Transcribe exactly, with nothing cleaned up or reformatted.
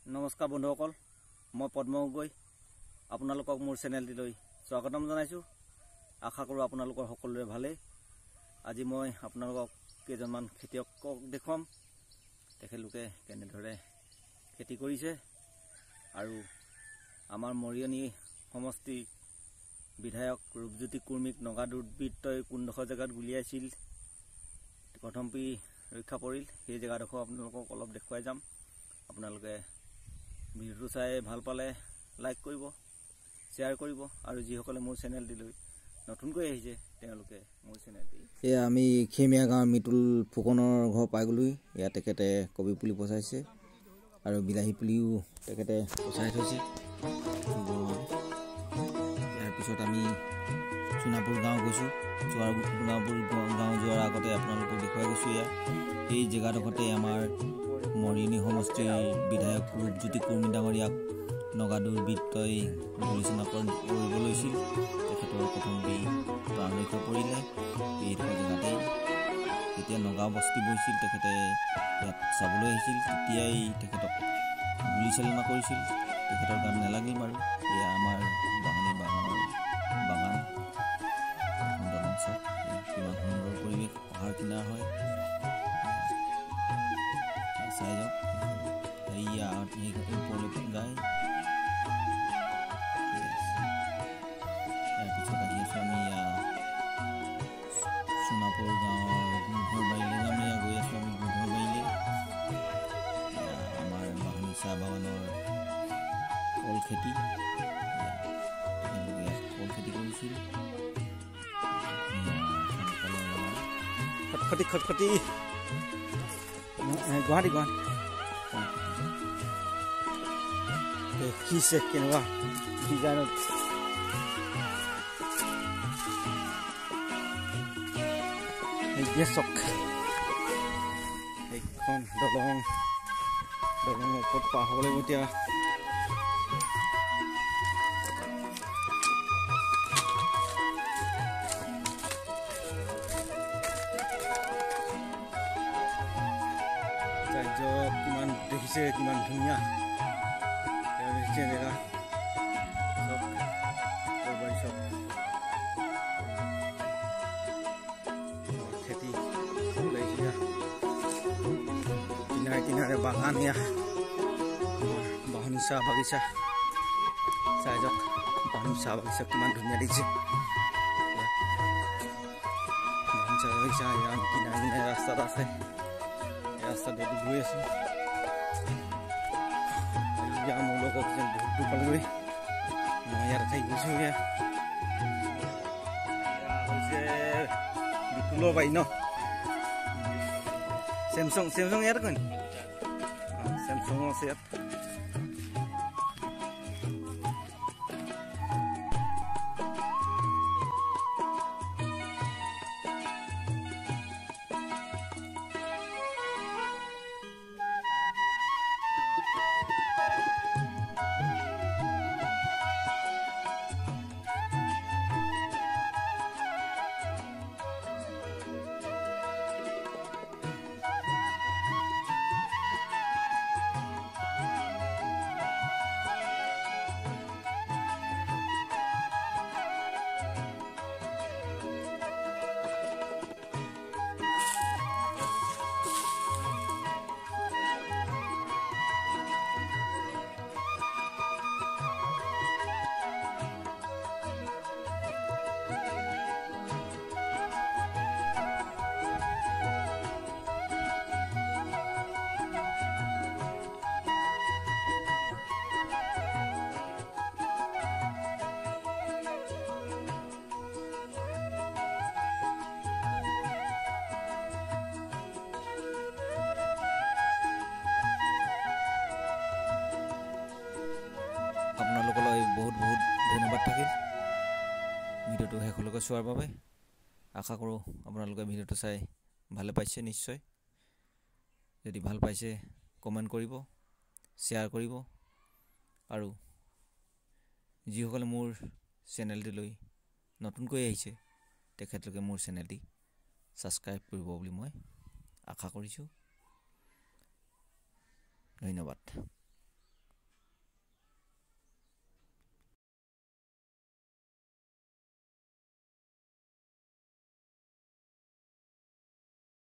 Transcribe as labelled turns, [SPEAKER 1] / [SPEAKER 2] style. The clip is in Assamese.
[SPEAKER 1] নমস্কাৰ বন্ধুসকল, মই পদ্ম গগৈ আপোনালোকক মোৰ চেনেলটিলৈ স্বাগতম জনাইছোঁ। আশা কৰোঁ আপোনালোকৰ সকলোৰে ভালেই। আজি মই আপোনালোকক কেইজনমান খেতিয়কক দেখুৱাম, তেখেতলোকে কেনেদৰে খেতি কৰিছে আৰু আমাৰ মৰিয়নি সমষ্টি বিধায়ক ৰূপজ্যোতি কুৰ্মীক নগা দুৰ্বৃত্তই কোনডোখৰ জেগাত গুলিয়াইছিল, কথম্পি ৰক্ষা পৰিল, সেই জেগাডোখৰ আপোনালোকক অলপ দেখুৱাই যাম। আপোনালোকে ভিডিঅ'টো চাই ভাল পালে লাইক কৰিব, শ্বেয়াৰ কৰিব আৰু যিসকলে মোৰ চেনেলটিলৈ নতুনকৈ আহিছে তেওঁলোকে মোৰ চেনেলটি। এয়া আমি খেমিয়া গাঁৱৰ মিতুল ফুকনৰ ঘৰ পাই গ'লোহি। ইয়াত তেখেতে কবি পুলি পচাইছে আৰু বিলাহী পুলিও তেখেতে পচাই থৈছে। ইয়াৰ পিছত আমি সোণাপুৰ গাঁও গৈছোঁ। সোণাপুৰ গাঁও যোৱাৰ আগতে আপোনালোকক দেখুৱাই গৈছোঁ। এয়া এই জেগাডোখৰতে আমাৰ মৰিয়নি সমষ্টিৰ বিধায়ক ৰূপজ্যোতি কুৰ্মী ডাঙৰীয়াক নগা দুৰ্বৃত্তই গুলীচালনা কৰিব লৈছিল। তেখেতৰ প্ৰথমে প্ৰাণ ৰক্ষা পৰিলে। এইডোখৰ জেগাতেই যেতিয়া নগা বস্তি বহিছিল, তেখেতে ইয়াত চাবলৈ আহিছিল, তেতিয়াই তেখেতক গুলীচালনা কৰিছিল। তেখেতৰ গান নেলাগিল বাৰু। এয়া আমাৰ বাহনী বাগানৰ বাগান কিমান সুন্দৰ পৰিৱেশ, পাহাৰ কিনাৰ হয়। চাই যাওক, এয়া ওপৰলৈ যায়। ইয়াৰ পিছত আহি আছোঁ আমি এয়া সোণাপুৰ গাঁৱৰ গুঘৰ বাৰীলৈ যাম। এয়া গৈ আছোঁ আমি গুঘৰ বাৰীলৈ। আমাৰ বাহনী চাহ বাগানৰ কল খেতি, কল খেতি কৰিছিল। খটখটি খটখটি গুৱাহাটী গুৱাহাটী দেখিছে কেনেকুৱা ডিজাইনত চক এইখন দলং দলঙৰ ওপৰত পাৰ হ'ব লাগিব। এতিয়া কিমান দেখিছে, কিমান ধুনীয়া দেখিছে জেগা চব কৰবাৰী চব খেতি লাগিছে। কিনাৰে কিনাৰে বাগান, এয়া বাহনী চাহ বাগিচা চাই যাওক। বাহনী চাহ বাগিচা কিমান ধুনীয়া দেখিছে। বাহনী চাহ বাগিচা এয়া কিনাৰে কিনাৰে ৰাস্তাত আছে। ৰাস্তাতে গৈ আছো। মোৰ লগত বহুত দূৰ পালোগৈ। মই ইয়াত থাকি গৈছো। এয়া হৈছে বিপুলৰ বাৰী ন, চেমচং চেমচং ইয়াত কয় চেমচং আছে ইয়াত। আপোনালোকলৈ বহুত বহুত ধন্যবাদ থাকিল ভিডিঅ'টো শেষলৈকে চোৱাৰ বাবে। আশা কৰোঁ আপোনালোকে ভিডিঅ'টো চাই ভালে পাইছে। নিশ্চয় যদি ভাল পাইছে কমেণ্ট কৰিব, শ্বেয়াৰ কৰিব আৰু যিসকলে মোৰ চেনেলটিলৈ নতুনকৈ আহিছে তেখেতলোকে মোৰ চেনেলটি ছাবস্ক্ৰাইব কৰিব বুলি মই আশা কৰিছোঁ। ধন্যবাদ।